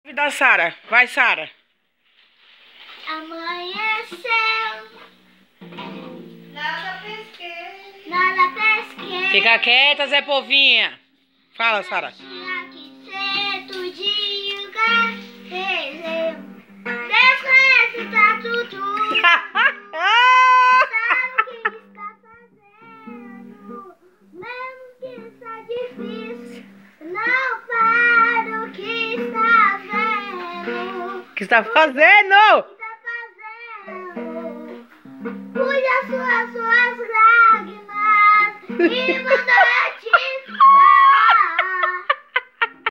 Da Sara. Vai, Sara. Amanheceu. Nada pesquei. Nada pesquei. Fica quieta, Zé Povinha. Fala, Sara. Aqui cedo de lugar. Deus conhece, tá tudo. Sabe o que está fazendo. Mesmo que está difícil. Não para o que está vendo. O que está fazendo? Cuide as suas lágrimas e manda